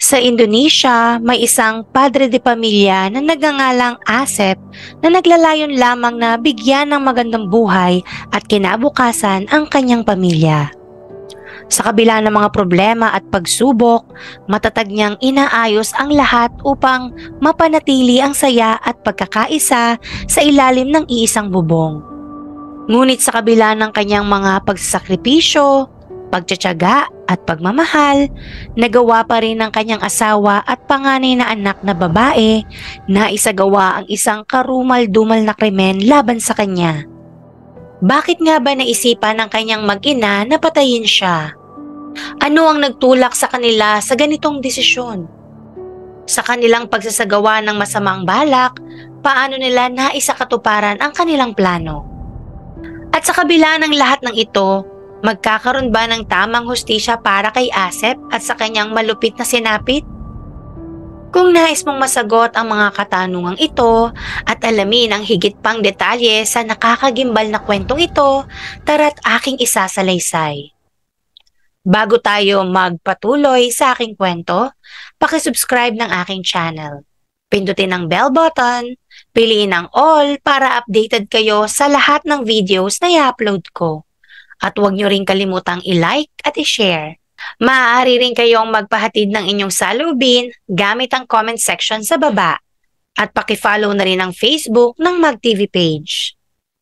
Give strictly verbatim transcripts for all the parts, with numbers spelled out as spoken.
Sa Indonesia, may isang padre de pamilya na nagngangalang Asep na naglalayon lamang na bigyan ng magandang buhay at kinabukasan ang kanyang pamilya. Sa kabila ng mga problema at pagsubok, matatag niyang inaayos ang lahat upang mapanatili ang saya at pagkakaisa sa ilalim ng iisang bubong. Ngunit sa kabila ng kanyang mga pagsasakripisyo, pagtsatsaga at pagmamahal, nagawa pa rin ng kanyang asawa at panganay na anak na babae na isagawa ang isang karumal-dumal na krimen laban sa kanya. Bakit nga ba naisipan ng kanyang mag-ina na patayin siya? Ano ang nagtulak sa kanila sa ganitong desisyon? Sa kanilang pagsasagawa ng masamang balak, paano nila naisakatuparan ang kanilang plano? At sa kabila ng lahat ng ito, magkakaroon ba ng tamang hustisya para kay Asep at sa kanyang malupit na sinapit? Kung nais mong masagot ang mga katanungang ito at alamin ang higit pang detalye sa nakakagimbal na kwentong ito, tara't aking isasalaysay. Bago tayo magpatuloy sa aking kwento, pakisubscribe ng aking channel. Pindutin ang bell button, piliin ang all para updated kayo sa lahat ng videos na i-upload ko. At huwag nyo rin kalimutang i-like at i-share. Maaari rin kayong magpahatid ng inyong saloobin gamit ang comment section sa baba. At paki-follow na rin ang Facebook ng Mag T V page.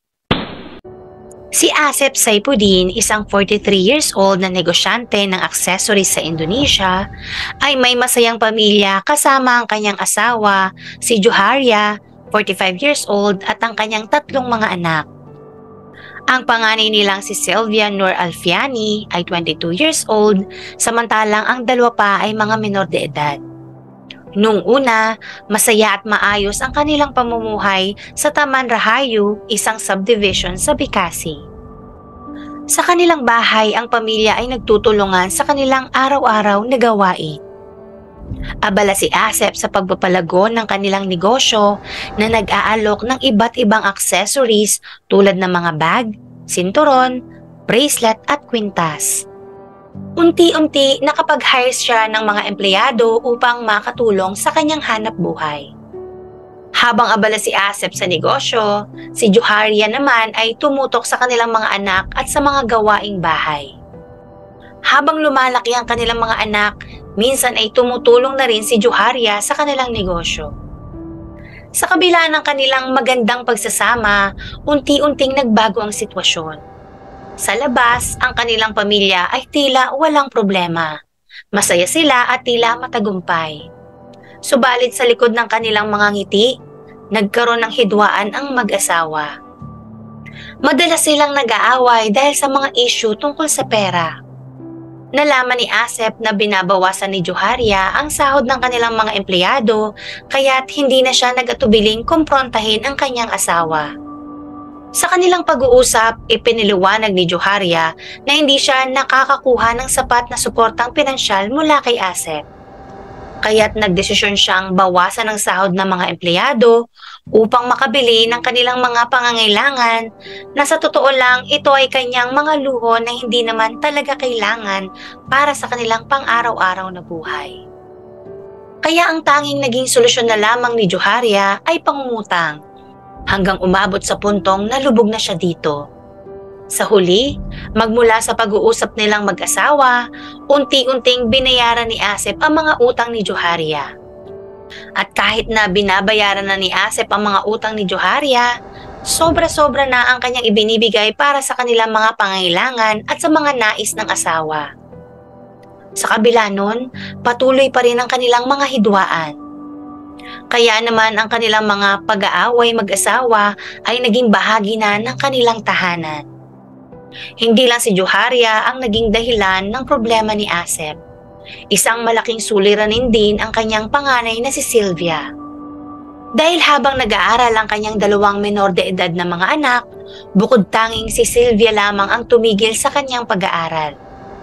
Si Asep Saifuddin, isang forty-three years old na negosyante ng accessories sa Indonesia, ay may masayang pamilya kasama ang kanyang asawa, si Joharia, forty-five years old, at ang kanyang tatlong mga anak. Ang panganay nilang si Sylvia Nur Alfiani ay twenty-two years old, samantalang ang dalawa pa ay mga menor de edad. Nung una, masaya at maayos ang kanilang pamumuhay sa Taman Rahayu, isang subdivision sa Bekasi. Sa kanilang bahay, ang pamilya ay nagtutulungan sa kanilang araw-araw na gawain. Abala si Asep sa pagpapalago ng kanilang negosyo na nag-aalok ng iba't ibang accessories tulad ng mga bag, sinturon, bracelet at kwintas. Unti-unti nakapag-hire siya ng mga empleyado upang makatulong sa kanyang hanap buhay. Habang abala si Asep sa negosyo, si Joharia naman ay tumutok sa kanilang mga anak at sa mga gawaing bahay. Habang lumalaki ang kanilang mga anak, minsan ay tumutulong na rin si Joharia sa kanilang negosyo. Sa kabila ng kanilang magandang pagsasama, unti-unting nagbago ang sitwasyon. Sa labas, ang kanilang pamilya ay tila walang problema. Masaya sila at tila matagumpay. Subalit sa likod ng kanilang mga ngiti, nagkaroon ng hidwaan ang mag-asawa. Madalas silang nag-aaway dahil sa mga issue tungkol sa pera. Nalaman ni Asep na binabawasan ni Joharia ang sahod ng kanilang mga empleyado, kaya't hindi na siya nag-atubiling kumprontahin ang kanyang asawa. Sa kanilang pag-uusap, ipiniliwanag ni Joharia na hindi siya nakakakuha ng sapat na suportang pinansyal mula kay Asep. Kaya't nagdesisyon siyang bawasan ang sahod ng mga empleyado upang makabili ng kanilang mga pangangailangan na sa totoo lang ito ay kanyang mga luho na hindi naman talaga kailangan para sa kanilang pang-araw-araw na buhay. Kaya ang tanging naging solusyon na lamang ni Joharia ay pangungutang, hanggang umabot sa puntong nalubog na siya dito. Sa huli, magmula sa pag-uusap nilang mag-asawa, unti-unting binayaran ni Asep ang mga utang ni Joharia. At kahit na binabayaran na ni Asep ang mga utang ni Joharia, sobra-sobra na ang kanyang ibinibigay para sa kanilang mga pangailangan at sa mga nais ng asawa. Sa kabila nun, patuloy pa rin ang kanilang mga hidwaan. Kaya naman ang kanilang mga pag-aaway mag-asawa ay naging bahagi na ng kanilang tahanan. Hindi lang si Joharia ang naging dahilan ng problema ni Asep. Isang malaking suliranin din ang kanyang panganay na si Sylvia. Dahil habang nag-aaral ang kanyang dalawang menor de edad na mga anak, bukod tanging si Sylvia lamang ang tumigil sa kanyang pag-aaral.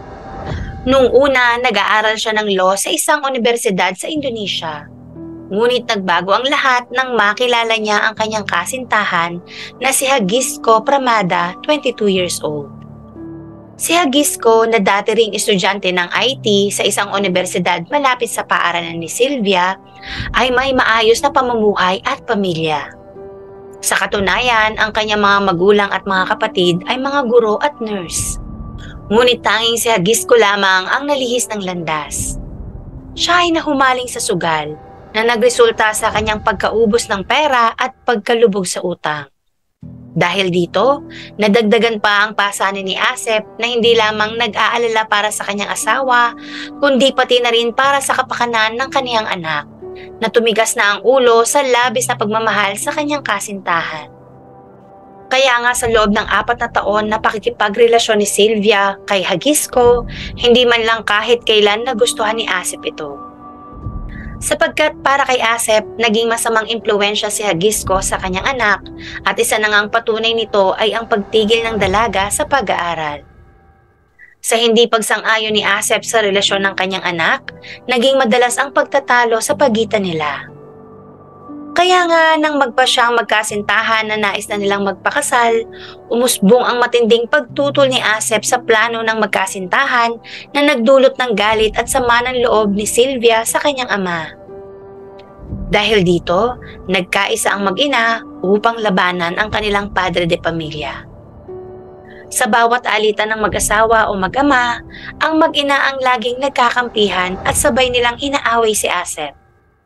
Nung una, nag-aaral siya ng law sa isang universidad sa Indonesia. Ngunit nagbago ang lahat nang makilala niya ang kanyang kasintahan na si Hagisco Pramada, twenty-two years old. Si Hagisco na dati ring estudyante ng I T sa isang universidad malapit sa paaralan ni Sylvia ay may maayos na pamumuhay at pamilya. Sa katunayan, ang kanyang mga magulang at mga kapatid ay mga guro at nurse. Ngunit tanging si Hagisco lamang ang nalihis ng landas. Siya ay nahumaling sa sugal na nagresulta sa kanyang pagkaubos ng pera at pagkalubog sa utang. Dahil dito, nadagdagan pa ang pasanin ni Asep na hindi lamang nag-aalala para sa kanyang asawa, kundi pati na rin para sa kapakanan ng kaniyang anak, na tumigas na ang ulo sa labis na pagmamahal sa kanyang kasintahan. Kaya nga sa loob ng apat na taon na pakikipagrelasyon ni Sylvia kay Hagisco, hindi man lang kahit kailan nagustuhan ni Asep ito. Sapagkat para kay Asep, naging masamang impluwensya si Hagisco sa kanyang anak at isa na ngang patunay nito ay ang pagtigil ng dalaga sa pag-aaral. Sa hindi pagsang-ayon ni Asep sa relasyon ng kanyang anak, naging madalas ang pagtatalo sa pagitan nila. Kaya nga nang magpa siyang magkasintahan na nais na nilang magpakasal, umusbong ang matinding pagtutol ni Asep sa plano ng magkasintahan na nagdulot ng galit at sama ng loob ni Sylvia sa kanyang ama. Dahil dito, nagkaisa ang mag-ina upang labanan ang kanilang padre de pamilya. Sa bawat alitan ng mag-asawa o mag-ama, ang mag-ina ang laging nagkakampihan at sabay nilang inaaway si Asep.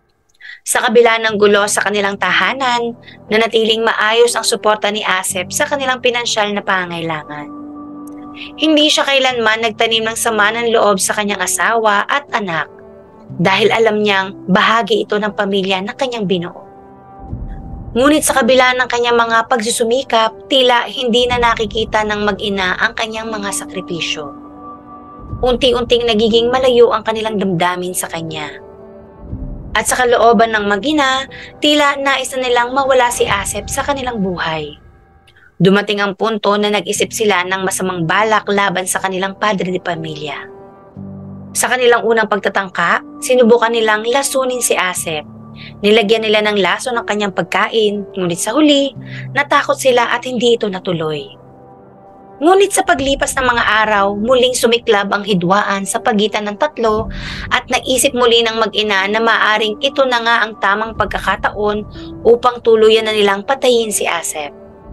Sa kabila ng gulo sa kanilang tahanan, nanatiling maayos ang suporta ni Asep sa kanilang pinansyal na pangailangan. Hindi siya kailanman nagtanim ng sama ng loob sa kanyang asawa at anak dahil alam niyang bahagi ito ng pamilya na kanyang binuo. Ngunit sa kabila ng kanyang mga pagsusumikap, tila hindi na nakikita ng mag-ina ang kanyang mga sakripisyo. Unti-unting nagiging malayo ang kanilang damdamin sa kanya. At sa kalooban ng mag-ina, tila nais na nilang mawala si Asep sa kanilang buhay. Dumating ang punto na nag-isip sila ng masamang balak laban sa kanilang padre de pamilya. Sa kanilang unang pagtatangka, sinubukan nilang lasunin si Asep. Nilagyan nila ng laso ng kanyang pagkain, ngunit sa huli, natakot sila at hindi ito natuloy. Ngunit sa paglipas ng mga araw, muling sumiklab ang hidwaan sa pagitan ng tatlo at naisip muli ng mag-ina na maaring ito na nga ang tamang pagkakataon upang tuluyan na nilang patayin si Asep.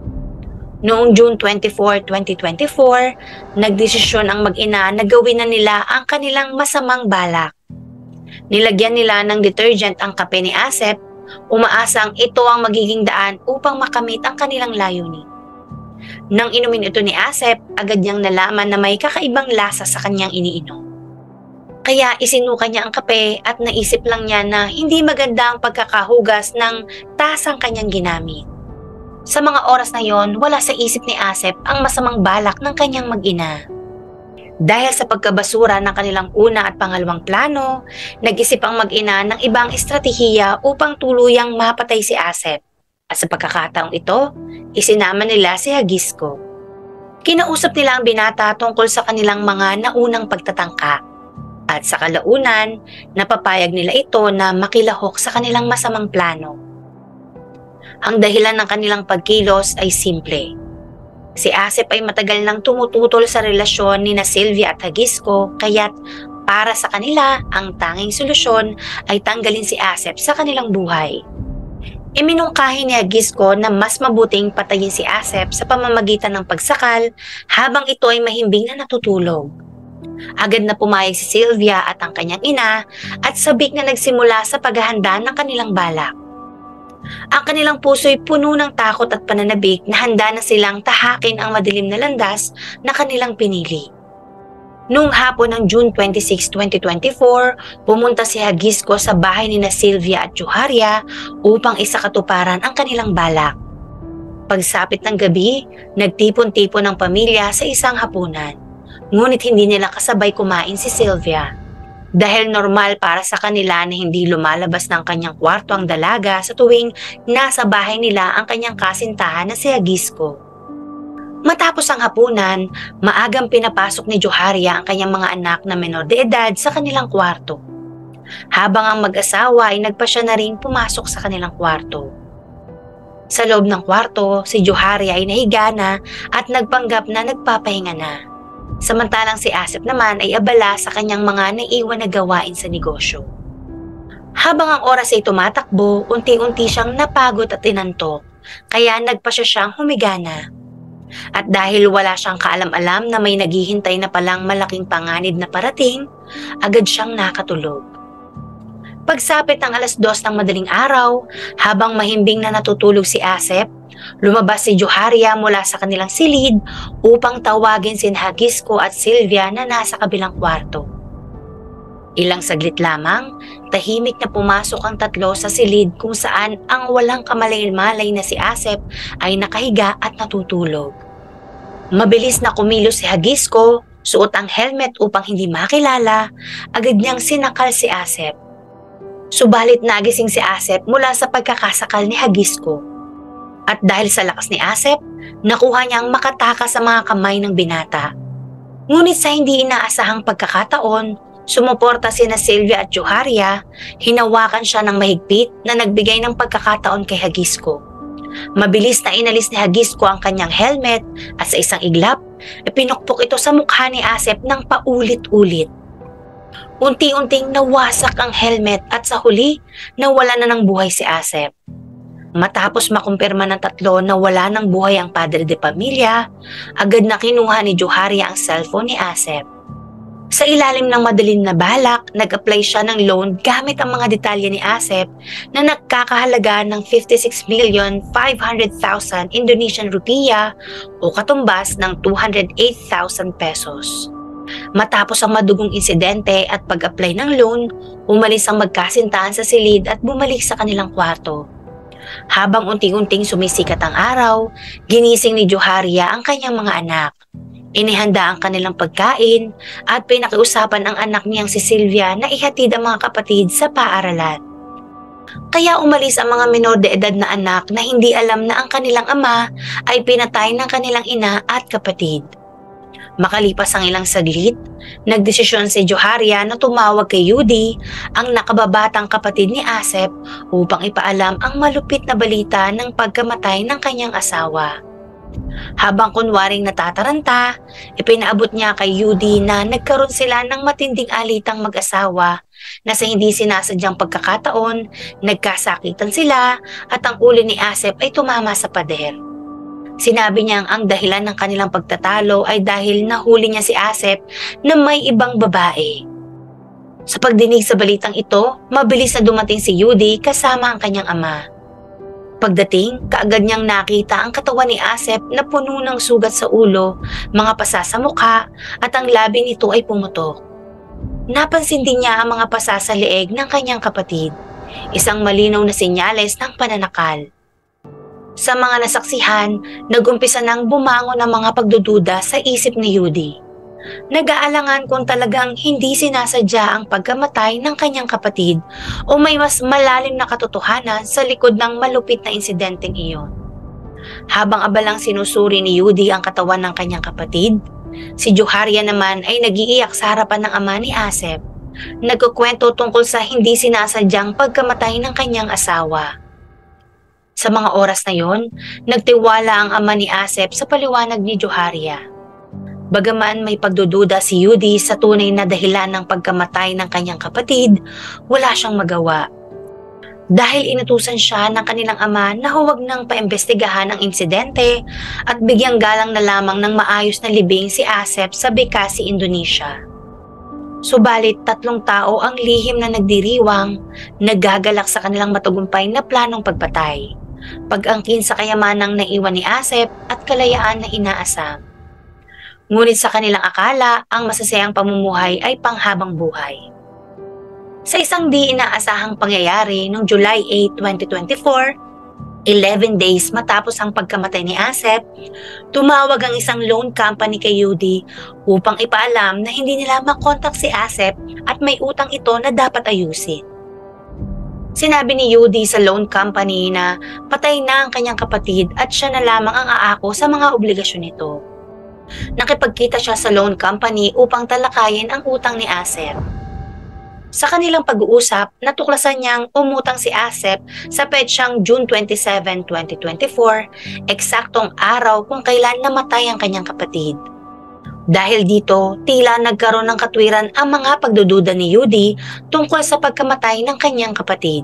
Noong June twenty-fourth, twenty twenty-four, nagdesisyon ang mag-ina na gawin na nila ang kanilang masamang balak. Nilagyan nila ng detergent ang kape ni Asep, umaasang ito ang magiging daan upang makamit ang kanilang layunin. Nang inumin ito ni Asep, agad niyang nalaman na may kakaibang lasa sa kanyang iniinom. Kaya isinuka niya ang kape at naisip lang niya na hindi maganda ang pagkakahugas ng tasang kanyang ginamit. Sa mga oras na yon, wala sa isip ni Asep ang masamang balak ng kanyang mag-ina. Dahil sa pagkabasura ng kanilang una at pangalawang plano, nag-isip ang mag-ina ng ibang estratehiya upang tuluyang mapatay si Asep. At sa pagkakataong ito, isinama nila si Hagisco. Kinausap nila ang binata tungkol sa kanilang mga naunang pagtatangka. At sa kalaunan, napapayag nila ito na makilahok sa kanilang masamang plano. Ang dahilan ng kanilang pagkilos ay simple. Si Asep ay matagal nang tumututol sa relasyon ni na Sylvia at Hagisco, kaya't para sa kanila, ang tanging solusyon ay tanggalin si Asep sa kanilang buhay. Iminungkahi ni Hagisco na mas mabuting patayin si Asep sa pamamagitan ng pagsakal habang ito ay mahimbing na natutulog. Agad na pumayag si Sylvia at ang kanyang ina at sabik na nagsimula sa paghahanda ng kanilang balak. Ang kanilang puso'y puno ng takot at pananabik na handa na silang tahakin ang madilim na landas na kanilang pinili. Noong hapon ng June twenty-sixth, twenty twenty-four, pumunta si Hagisco sa bahay ni na Sylvia at Joharia upang isakatuparan ang kanilang balak. Pagsapit ng gabi, nagtipon-tipon ang pamilya sa isang hapunan. Ngunit hindi nila kasabay kumain si Sylvia. Dahil normal para sa kanila na hindi lumalabas ng kanyang kwarto ang dalaga sa tuwing nasa bahay nila ang kanyang kasintahan na si Hagisco. Matapos ang hapunan, maagang pinapasok ni Joharia ang kanyang mga anak na menor de edad sa kanilang kwarto. Habang ang mag-asawa ay nagpasya na rin pumasok sa kanilang kwarto. Sa loob ng kwarto, si Joharia ay nahiga na at nagpanggap na nagpapahinga na. Samantalang si Asep naman ay abala sa kanyang mga naiwan na gawain sa negosyo. Habang ang oras ay tumatakbo, unti-unti siyang napagod at inantok, kaya nagpasya siyang humiga na. At dahil wala siyang kaalam-alam na may naghihintay na palang malaking panganib na parating, agad siyang nakatulog. Pagsapit ng alas dos ng madaling araw, habang mahimbing na natutulog si Asep, lumabas si Joharia mula sa kanilang silid upang tawagin si Hagisco at Sylvia na nasa kabilang kwarto. Ilang saglit lamang, tahimik na pumasok ang tatlo sa silid kung saan ang walang kamalay-malay na si Asep ay nakahiga at natutulog. Mabilis na kumilos si Hagisco, suot ang helmet upang hindi makilala, agad niyang sinakal si Asep. Subalit nagising si Asep mula sa pagkakasakal ni Hagisco. At dahil sa lakas ni Asep, nakuha niyang makatakas sa mga kamay ng binata. Ngunit sa hindi inaasahang pagkakataon, sumuporta sina Sylvia at Joharia, hinawakan siya ng mahigpit na nagbigay ng pagkakataon kay Hagisco. Mabilis na inalis ni Hagisco ang kanyang helmet at sa isang iglap, ipinukpok ito sa mukha ni Asep ng paulit-ulit. Unti-unting nawasak ang helmet at sa huli, nawala na ng buhay si Asep. Matapos makumpirma ng tatlo na wala ng buhay ang padre de pamilya, agad na kinuha ni Joharia ang cellphone ni Asep. Sa ilalim ng madilim na balak, nag-apply siya ng loan gamit ang mga detalye ni Asep na nagkakahalaga ng fifty-six million five hundred thousand Indonesian rupiah o katumbas ng two hundred eight thousand pesos. Matapos ang madugong insidente at pag-apply ng loan, umalis ang magkasintahan sa silid at bumalik sa kanilang kwarto. Habang unti-unting sumisikat ang araw, ginising ni Joharia ang kanyang mga anak. Inihanda ang kanilang pagkain at pinakiusapan ang anak niyang si Sylvia na ihatid ang mga kapatid sa paaralan. Kaya umalis ang mga menor de edad na anak na hindi alam na ang kanilang ama ay pinatay ng kanilang ina at kapatid. Makalipas ang ilang saglit, nagdesisyon si Joharia na tumawag kay Yudi, ang nakababatang kapatid ni Asep, upang ipaalam ang malupit na balita ng pagkamatay ng kanyang asawa. Habang kunwaring natataranta, ipinaabot niya kay Yudi na nagkaroon sila ng matinding alitang mag-asawa na sa hindi sinasadyang pagkakataon, nagkasakitan sila at ang ulo ni Asep ay tumama sa pader. Sinabi niyang ang dahilan ng kanilang pagtatalo ay dahil nahuli niya si Asep na may ibang babae. Sa pagdinig sa balitang ito, mabilis na dumating si Yudi kasama ang kanyang ama. Pagdating, kaagad niyang nakita ang katawan ni Asep na puno ng sugat sa ulo, mga pasa sa mukha at ang labi nito ay pumutok. Napansin din niya ang mga pasa sa leeg ng kanyang kapatid, isang malinaw na senyales ng pananakal. Sa mga nasaksihan, nag-umpisa nang bumangon ang mga pagdududa sa isip ni Yudi. Nag-aalangan kung talagang hindi sinasadya ang pagkamatay ng kanyang kapatid o may mas malalim na katotohanan sa likod ng malupit na insidenteng iyon. Habang abalang sinusuri ni Yudi ang katawan ng kanyang kapatid, si Joharia naman ay nag-iiyak sa harapan ng ama ni Asep. Nagkukwento tungkol sa hindi sinasadyang pagkamatay ng kanyang asawa. Sa mga oras na yon, nagtiwala ang ama ni Asep sa paliwanag ni Joharia. Bagaman may pagdududa si Yudi sa tunay na dahilan ng pagkamatay ng kanyang kapatid, wala siyang magawa. Dahil inutusan siya ng kanilang ama na huwag nang paimbestigahan ang insidente at bigyang galang na lamang ng maayos na libing si Asep sa Bekasi, Indonesia. Subalit tatlong tao ang lihim na nagdiriwang, naggagalak sa kanilang matagumpay na planong pagpatay, pag-angkin sa kayamanang naiwan ni Asep at kalayaan na inaasam. Ngunit sa kanilang akala, ang masasayang pamumuhay ay panghabang buhay. Sa isang di inaasahang pangyayari noong July eighth, twenty twenty-four, eleven days matapos ang pagkamatay ni Asep, tumawag ang isang loan company kay Yudi upang ipaalam na hindi nila makontak si Asep at may utang ito na dapat ayusin. Sinabi ni Yudi sa loan company na patay na ang kanyang kapatid at siya na lamang ang aako sa mga obligasyon nito. Nakipagkita siya sa loan company upang talakayin ang utang ni Asep. Sa kanilang pag-uusap, natuklasan niyang umutang si Asep sa petsang June twenty-seventh, twenty twenty-four, eksaktong araw kung kailan namatay ang kanyang kapatid. Dahil dito, tila nagkaroon ng katwiran ang mga pagdududa ni Judy tungkol sa pagkamatay ng kanyang kapatid.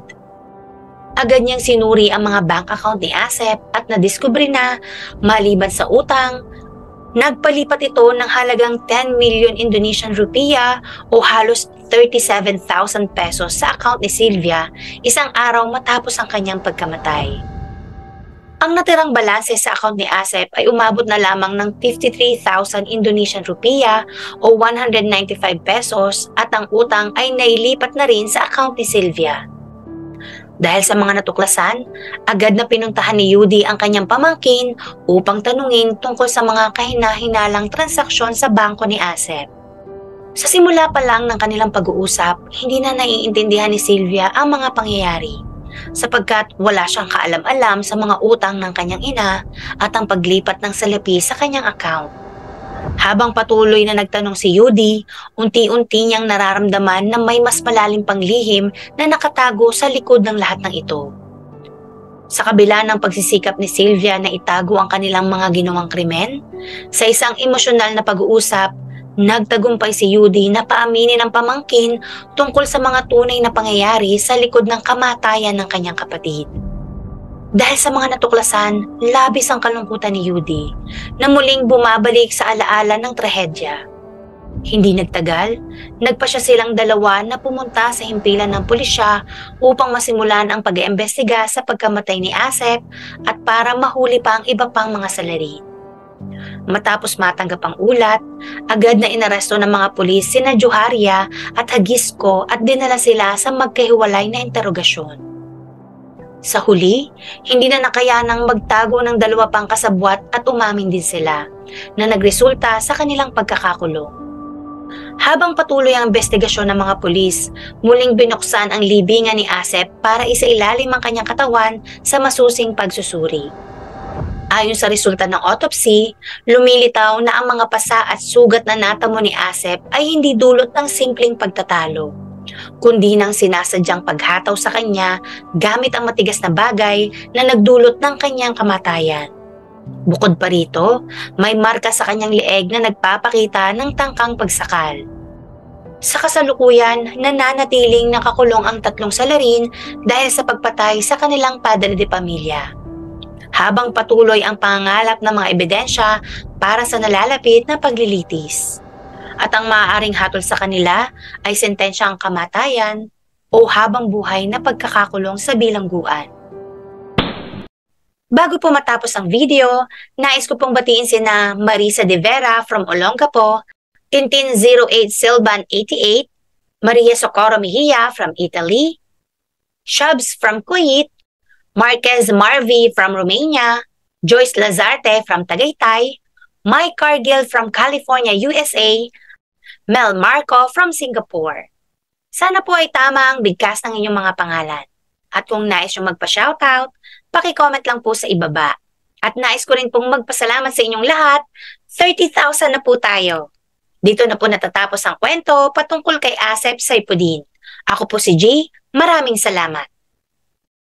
Agad niyang sinuri ang mga bank account ni Asep at nadiskubre na, maliban sa utang, nagpalipat ito ng halagang ten million Indonesian rupiah o halos thirty-seven thousand pesos sa account ni Sylvia isang araw matapos ang kanyang pagkamatay. Ang natirang balanse sa account ni Asep ay umabot na lamang ng fifty-three thousand Indonesian rupiah o one hundred ninety-five pesos at ang utang ay nailipat na rin sa account ni Sylvia. Dahil sa mga natuklasan, agad na pinuntahan ni Judy ang kanyang pamangkin upang tanungin tungkol sa mga kahina-hinalang transaksyon sa bangko ni Asep. Sa simula pa lang ng kanilang pag-uusap, hindi na naiintindihan ni Sylvia ang mga pangyayari, sapagkat wala siyang kaalam-alam sa mga utang ng kanyang ina at ang paglipat ng salapi sa kanyang account. Habang patuloy na nagtanong si Judy, unti-unti niyang nararamdaman na may mas malalim pang lihim na nakatago sa likod ng lahat ng ito. Sa kabila ng pagsisikap ni Sylvia na itago ang kanilang mga ginawang krimen, sa isang emosyonal na pag-uusap, nagtagumpay si Judy na paaminin ang pamangkin tungkol sa mga tunay na pangyayari sa likod ng kamatayan ng kanyang kapatid. Dahil sa mga natuklasan, labis ang kalungkutan ni Judy na muling bumabalik sa alaala ng trahedya. Hindi nagtagal, nagpa siya silang dalawa na pumunta sa himpilan ng pulisya upang masimulan ang pag-iimbestiga sa pagkamatay ni Asep at para mahuli pa ang iba pang mga salarin. Matapos matanggap ang ulat, agad na inaresto ng mga pulis sina Joharia at Hagisco at dinala sila sa magkahiwalay na interogasyon. Sa huli, hindi na nakayanang magtago ng dalawa pang kasabwat at umamin din sila na nagresulta sa kanilang pagkakakulong. Habang patuloy ang investigasyon ng mga pulis, muling binuksan ang libingan ni Asep para isailalim ang kanyang katawan sa masusing pagsusuri. Ayon sa resulta ng autopsy, lumilitaw na ang mga pasa at sugat na natamo ni Asep ay hindi dulot ng simpleng pagtatalo, kundi ng sinasadyang paghataw sa kanya gamit ang matigas na bagay na nagdulot ng kanyang kamatayan. Bukod pa rito, may marka sa kanyang leeg na nagpapakita ng tangkang pagsakal. Sa kasalukuyan, nananatiling nakakulong ang tatlong salarin dahil sa pagpatay sa kanilang padre de pamilya. Habang patuloy ang pangangalap ng mga ebidensya para sa nalalapit na paglilitis. At ang maaaring hatol sa kanila ay sentensyang kamatayan o habang buhay na pagkakakulong sa bilangguan. Bago po matapos ang video, nais ko pong batiin sina Marisa De Vera from Olongapo, Tintin zero eight Silban eighty-eight, Maria Socorro Mejia from Italy, Shubs from Kuwait, Marquez Marvi from Romania, Joyce Lazarte from Tagaytay, Mike Cargill from California, U S A, Mel Marco from Singapore. Sana po ay tama ang bigkas ng inyong mga pangalan. At kung nais yung magpa-shoutout, paki-comment lang po sa ibaba. At nais ko rin pong magpasalamat sa inyong lahat, thirty thousand na po tayo. Dito na po natatapos ang kwento patungkol kay Asep Saifuddin. Ako po si G, maraming salamat.